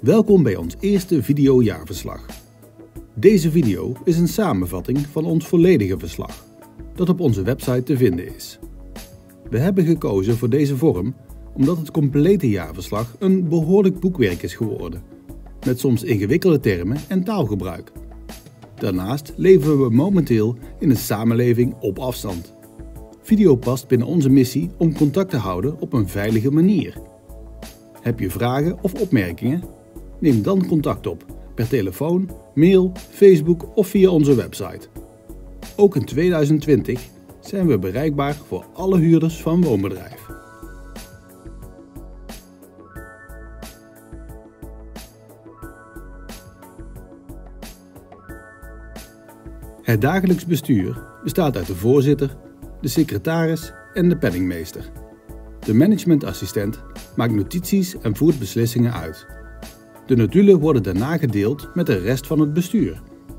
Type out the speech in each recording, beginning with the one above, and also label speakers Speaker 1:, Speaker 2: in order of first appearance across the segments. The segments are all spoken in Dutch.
Speaker 1: Welkom bij ons eerste videojaarverslag. Deze video is een samenvatting van ons volledige verslag, dat op onze website te vinden is. We hebben gekozen voor deze vorm omdat het complete jaarverslag een behoorlijk boekwerk is geworden, met soms ingewikkelde termen en taalgebruik. Daarnaast leven we momenteel in een samenleving op afstand. Video past binnen onze missie om contact te houden op een veilige manier. Heb je vragen of opmerkingen? Neem dan contact op per telefoon, mail, Facebook of via onze website. Ook in 2020 zijn we bereikbaar voor alle huurders van woonbedrijf. Het dagelijks bestuur bestaat uit de voorzitter, de secretaris en de penningmeester. De managementassistent maakt notities en voert beslissingen uit. De notulen worden daarna gedeeld met de rest van het bestuur.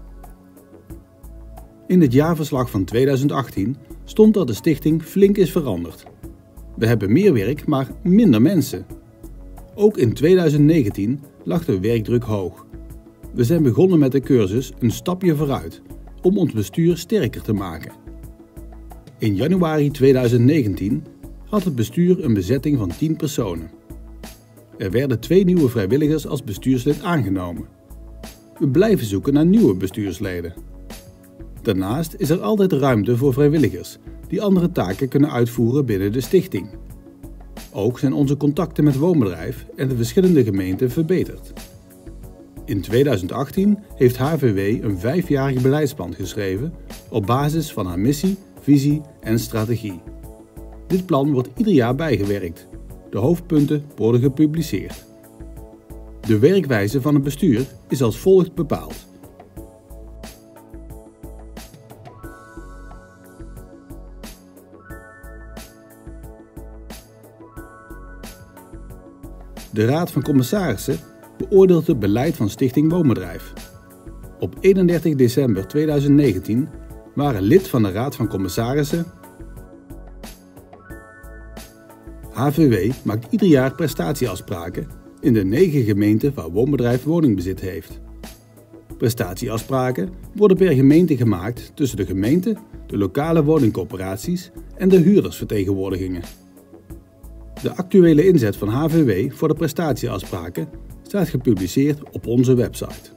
Speaker 1: In het jaarverslag van 2018 stond dat de stichting flink is veranderd. We hebben meer werk, maar minder mensen. Ook in 2019 lag de werkdruk hoog. We zijn begonnen met de cursus Een stapje vooruit, om ons bestuur sterker te maken. In januari 2019 had het bestuur een bezetting van 10 personen. Er werden 2 nieuwe vrijwilligers als bestuurslid aangenomen. We blijven zoeken naar nieuwe bestuursleden. Daarnaast is er altijd ruimte voor vrijwilligers die andere taken kunnen uitvoeren binnen de stichting. Ook zijn onze contacten met woonbedrijf en de verschillende gemeenten verbeterd. In 2018 heeft HVW een 5-jarig beleidsplan geschreven op basis van haar missie, visie en strategie. Dit plan wordt ieder jaar bijgewerkt. De hoofdpunten worden gepubliceerd. De werkwijze van het bestuur is als volgt bepaald. De Raad van Commissarissen beoordeelt het beleid van Stichting Woonbedrijf. Op 31 december 2019 waren lid van de Raad van Commissarissen. HVW maakt ieder jaar prestatieafspraken in de 9 gemeenten waar woonbedrijf woningbezit heeft. Prestatieafspraken worden per gemeente gemaakt tussen de gemeente, de lokale woningcorporaties en de huurdersvertegenwoordigingen. De actuele inzet van HVW voor de prestatieafspraken staat gepubliceerd op onze website.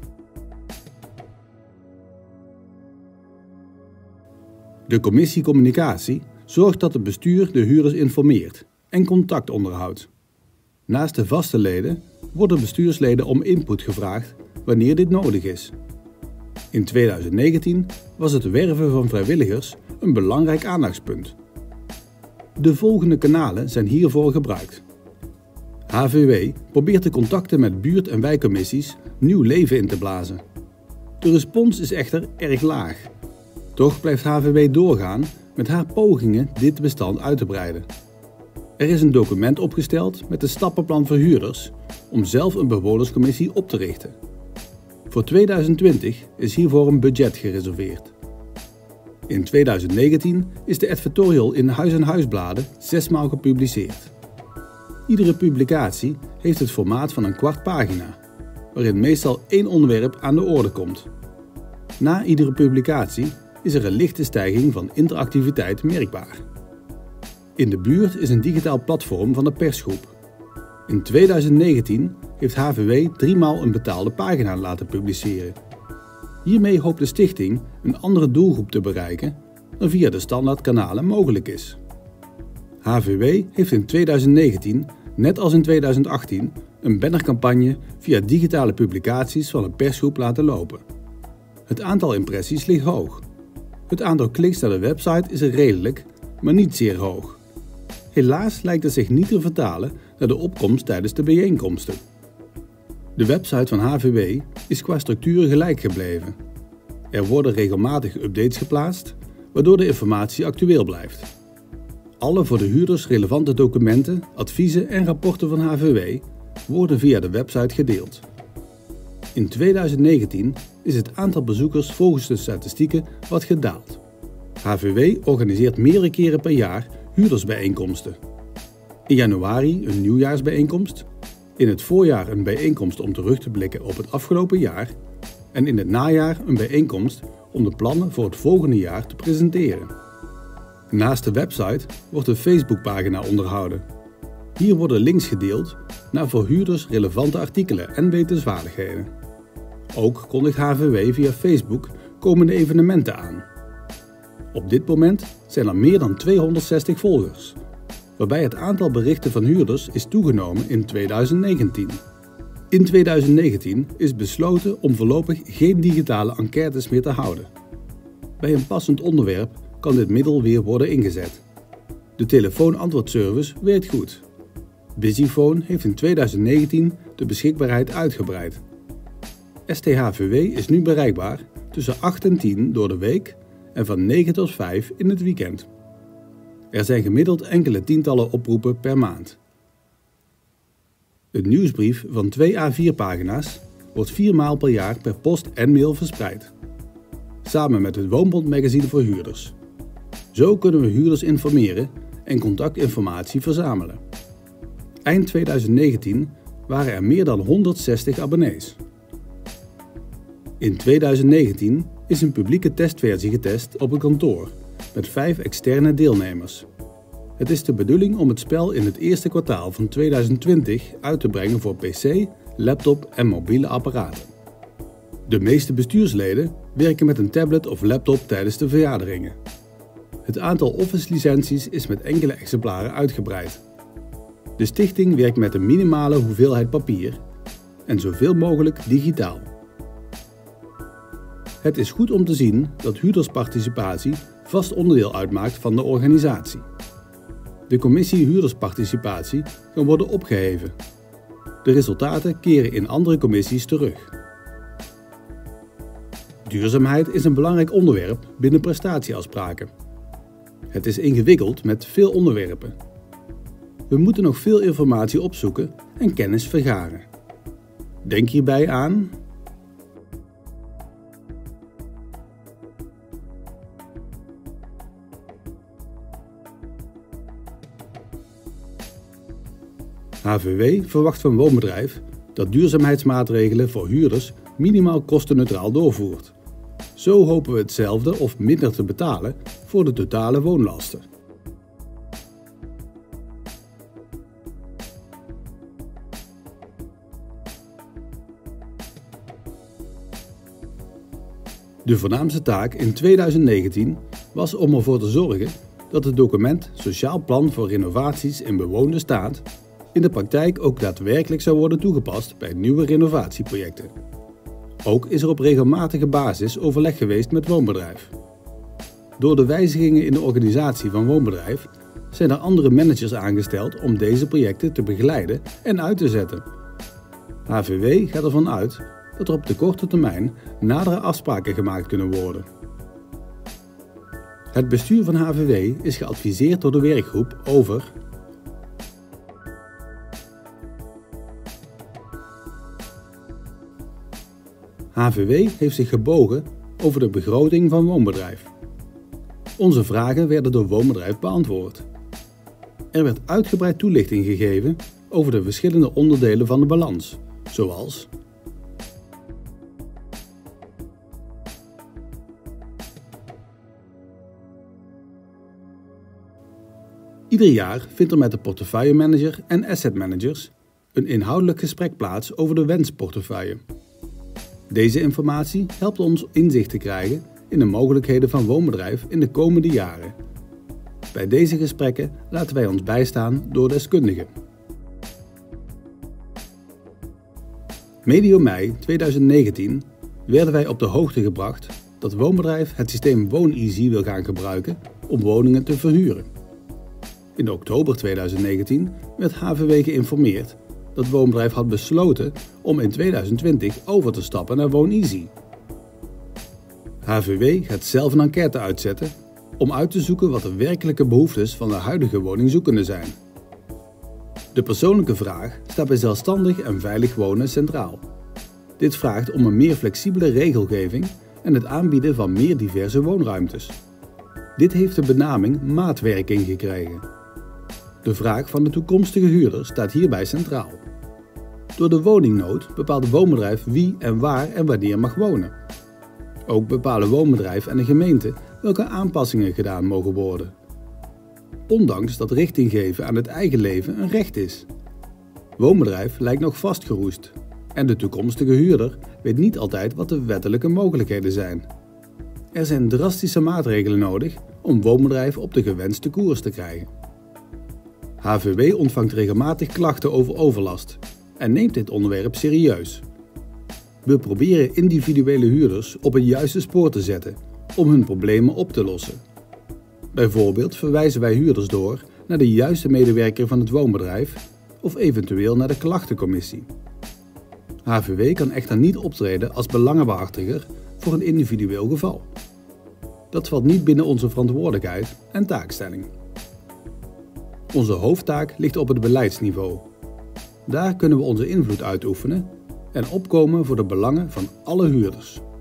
Speaker 1: De commissie Communicatie zorgt dat het bestuur de huurders informeert en contact onderhoudt. Naast de vaste leden worden bestuursleden om input gevraagd wanneer dit nodig is. In 2019 was het werven van vrijwilligers een belangrijk aandachtspunt. De volgende kanalen zijn hiervoor gebruikt. HVW probeert de contacten met buurt- en wijkcommissies nieuw leven in te blazen. De respons is echter erg laag. Toch blijft HVW doorgaan met haar pogingen dit bestand uit te breiden. Er is een document opgesteld met een stappenplan voor huurders om zelf een bewonerscommissie op te richten. Voor 2020 is hiervoor een budget gereserveerd. In 2019 is de advertorial in Huis en Huisbladen 6 maal gepubliceerd. Iedere publicatie heeft het formaat van een kwart pagina, waarin meestal 1 onderwerp aan de orde komt. Na iedere publicatie is er een lichte stijging van interactiviteit merkbaar. In de buurt is een digitaal platform van de persgroep. In 2019 heeft HVW 3 maal een betaalde pagina laten publiceren. Hiermee hoopt de stichting een andere doelgroep te bereiken dan via de standaard kanalen mogelijk is. HVW heeft in 2019, net als in 2018, een bannercampagne via digitale publicaties van een persgroep laten lopen. Het aantal impressies ligt hoog. Het aantal kliks naar de website is redelijk, maar niet zeer hoog. Helaas lijkt het zich niet te vertalen naar de opkomst tijdens de bijeenkomsten. De website van HVW is qua structuur gelijk gebleven. Er worden regelmatig updates geplaatst, waardoor de informatie actueel blijft. Alle voor de huurders relevante documenten, adviezen en rapporten van HVW worden via de website gedeeld. In 2019 is het aantal bezoekers volgens de statistieken wat gedaald. HVW organiseert meerdere keren per jaar huurdersbijeenkomsten. In januari een nieuwjaarsbijeenkomst, In het voorjaar een bijeenkomst om terug te blikken op het afgelopen jaar en in het najaar een bijeenkomst om de plannen voor het volgende jaar te presenteren. Naast de website wordt een Facebookpagina onderhouden. Hier worden links gedeeld naar voor huurders relevante artikelen en wetenswaardigheden. Ook kondigt HVW via Facebook komende evenementen aan. Op dit moment zijn er meer dan 260 volgers, waarbij het aantal berichten van huurders is toegenomen in 2019. In 2019 is besloten om voorlopig geen digitale enquêtes meer te houden. Bij een passend onderwerp kan dit middel weer worden ingezet. De telefoonantwoordservice werkt goed. Busyphone heeft in 2019 de beschikbaarheid uitgebreid. STHVW is nu bereikbaar tussen 8 en 10 door de week en van 9 tot 5 in het weekend. Er zijn gemiddeld enkele tientallen oproepen per maand. Een nieuwsbrief van 2 A4-pagina's wordt 4 maal per jaar per post en mail verspreid. Samen met het Woonbond Magazine voor huurders. Zo kunnen we huurders informeren en contactinformatie verzamelen. Eind 2019 waren er meer dan 160 abonnees. In 2019 is een publieke testversie getest op een kantoor met 5 externe deelnemers. Het is de bedoeling om het spel in het eerste kwartaal van 2020 uit te brengen voor PC, laptop en mobiele apparaten. De meeste bestuursleden werken met een tablet of laptop tijdens de vergaderingen. Het aantal Office-licenties is met enkele exemplaren uitgebreid. De stichting werkt met een minimale hoeveelheid papier en zoveel mogelijk digitaal. Het is goed om te zien dat huurdersparticipatie vast onderdeel uitmaakt van de organisatie. De commissie huurdersparticipatie kan worden opgeheven. De resultaten keren in andere commissies terug. Duurzaamheid is een belangrijk onderwerp binnen prestatieafspraken. Het is ingewikkeld met veel onderwerpen. We moeten nog veel informatie opzoeken en kennis vergaren. Denk hierbij aan HVW verwacht van Woonbedrijf dat duurzaamheidsmaatregelen voor huurders minimaal kostenneutraal doorvoert. Zo hopen we hetzelfde of minder te betalen voor de totale woonlasten. De voornaamste taak in 2019 was om ervoor te zorgen dat het document Sociaal Plan voor Renovaties in bewoonde staat in de praktijk ook daadwerkelijk zou worden toegepast bij nieuwe renovatieprojecten. Ook is er op regelmatige basis overleg geweest met Woonbedrijf. Door de wijzigingen in de organisatie van Woonbedrijf zijn er andere managers aangesteld om deze projecten te begeleiden en uit te zetten. HVW gaat ervan uit dat er op de korte termijn nadere afspraken gemaakt kunnen worden. Het bestuur van HVW is geadviseerd door de werkgroep over HVW heeft zich gebogen over de begroting van Woonbedrijf. Onze vragen werden door Woonbedrijf beantwoord. Er werd uitgebreid toelichting gegeven over de verschillende onderdelen van de balans, zoals ieder jaar vindt er met de portefeuillemanager en assetmanagers een inhoudelijk gesprek plaats over de wensportefeuille. Deze informatie helpt ons inzicht te krijgen in de mogelijkheden van Woonbedrijf in de komende jaren. Bij deze gesprekken laten wij ons bijstaan door deskundigen. Medio mei 2019 werden wij op de hoogte gebracht dat Woonbedrijf het systeem WoonEasy wil gaan gebruiken om woningen te verhuren. In oktober 2019 werd HVW geïnformeerd dat Woonbedrijf had besloten om in 2020 over te stappen naar WoonEasy. HVW gaat zelf een enquête uitzetten om uit te zoeken wat de werkelijke behoeftes van de huidige woningzoekenden zijn. De persoonlijke vraag staat bij zelfstandig en veilig wonen centraal. Dit vraagt om een meer flexibele regelgeving en het aanbieden van meer diverse woonruimtes. Dit heeft de benaming maatwerking gekregen. De vraag van de toekomstige huurder staat hierbij centraal. Door de woningnood bepaalt het woonbedrijf wie en waar en wanneer mag wonen. Ook bepalen woonbedrijf en de gemeente welke aanpassingen gedaan mogen worden. Ondanks dat richting geven aan het eigen leven een recht is. Woonbedrijf lijkt nog vastgeroest en de toekomstige huurder weet niet altijd wat de wettelijke mogelijkheden zijn. Er zijn drastische maatregelen nodig om woonbedrijf op de gewenste koers te krijgen. HVB ontvangt regelmatig klachten over overlast en neemt dit onderwerp serieus. We proberen individuele huurders op het juiste spoor te zetten om hun problemen op te lossen. Bijvoorbeeld verwijzen wij huurders door naar de juiste medewerker van het woonbedrijf of eventueel naar de klachtencommissie. HVB kan echter niet optreden als belangenbehartiger voor een individueel geval. Dat valt niet binnen onze verantwoordelijkheid en taakstelling. Onze hoofdtaak ligt op het beleidsniveau. Daar kunnen we onze invloed uitoefenen en opkomen voor de belangen van alle huurders.